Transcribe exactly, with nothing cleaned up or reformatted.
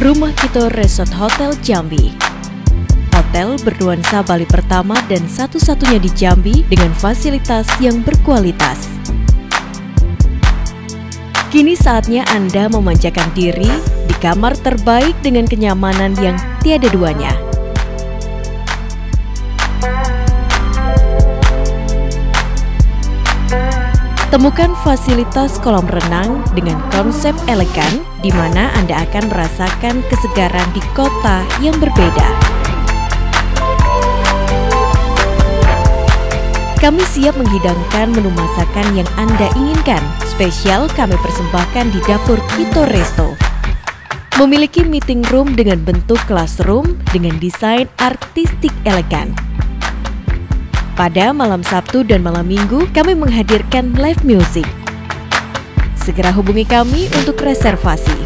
Rumah Kito Resort Hotel Jambi. Hotel bernuansa Bali pertama dan satu-satunya di Jambi dengan fasilitas yang berkualitas. Kini saatnya Anda memanjakan diri di kamar terbaik dengan kenyamanan yang tiada duanya. Temukan fasilitas kolam renang dengan konsep elegan, di mana Anda akan merasakan kesegaran di kota yang berbeda. Kami siap menghidangkan menu masakan yang Anda inginkan. Spesial kami persembahkan di dapur Kito Resto. Memiliki meeting room dengan bentuk classroom dengan desain artistik elegan. Pada malam Sabtu dan malam Minggu, kami menghadirkan live music. Segera hubungi kami untuk reservasi.